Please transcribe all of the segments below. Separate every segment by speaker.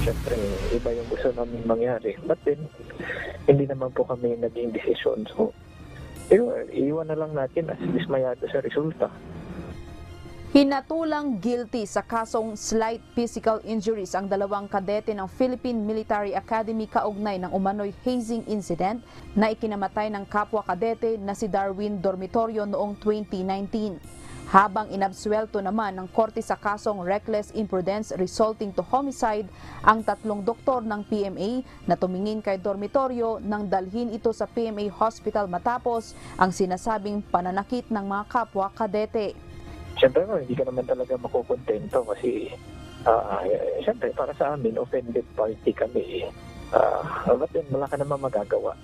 Speaker 1: syempre iba yung gusto namin mangyari. But then, hindi naman po kami naging desisyon. So, iwan na lang natin as dismayado sa resulta.
Speaker 2: Hinatulang guilty sa kasong slight physical injuries ang dalawang kadete ng Philippine Military Academy kaugnay ng umano'y hazing incident na ikinamatay ng kapwa kadete na si Darwin Dormitorio noong 2019. Habang inabsuelto naman ng korte sa kasong reckless imprudence resulting to homicide ang tatlong doktor ng PMA na tumingin kay Dormitorio nang dalhin ito sa PMA Hospital matapos ang sinasabing pananakit ng mga kapwa kadete.
Speaker 1: Siyempre hindi ka naman talaga makukontento kasi siyempre para sa amin, offended party kami. But then wala ka naman magagawa.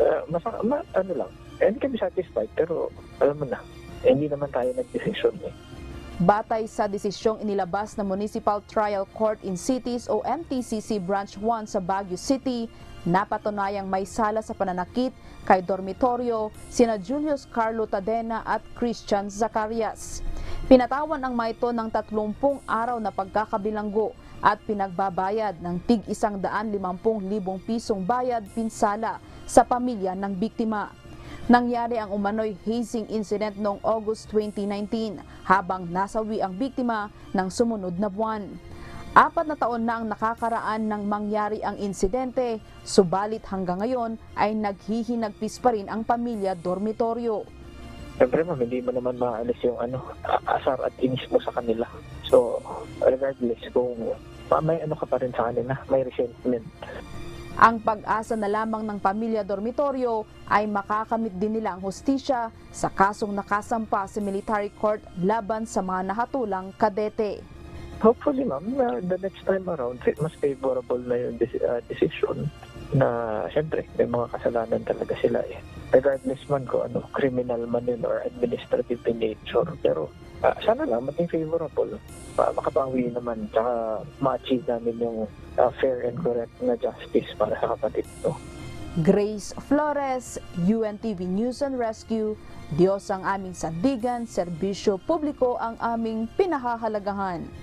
Speaker 1: Hindi kami satisfied pero alam mo na, hindi naman tayo nag-desisyon eh.
Speaker 2: Batay sa desisyong inilabas ng Municipal Trial Court in Cities o MTCC Branch 1 sa Baguio City, napatunayang may sala sa pananakit kay Dormitorio sina Julius Carlo Tadena at Christian Zacarias. Pinatawan ang mga ito ng 30 araw na pagkakabilanggo at pinagbabayad ng tig 150,000 pisong bayad pinsala sa pamilya ng biktima. Nangyari ang umano'y hazing incident noong August 2019 habang nasawi ang biktima ng sumunod na buwan. 4 na taon na ang nakakaraan nang mangyari ang insidente, subalit hanggang ngayon ay naghihinagpis pa rin ang pamilya Dormitorio.
Speaker 1: Siyempre hindi mo naman maalis yung asar at inis mo sa kanila. So, regardless kung may ka pa rin sa kanila, may resentment.
Speaker 2: Ang pag-asa na lamang ng pamilya Dormitorio ay makakamit din nila ang hustisya sa kasong nakasampa sa military court laban sa mga nahatulang kadete.
Speaker 1: Hopefully ma'am, the next time around, mas favorable na yung decision na siyempre may mga kasalanan talaga sila eh. Regardless man kung criminal man yun or administrative in nature. Pero sana lang maging favorable. Makabawi naman tsaka ma-achieve namin yung fair and correct na justice para sa kapatid to.
Speaker 2: Grace Flores, UNTV News and Rescue. Diyos ang aming sandigan, serbisyo publiko ang aming pinahahalagahan.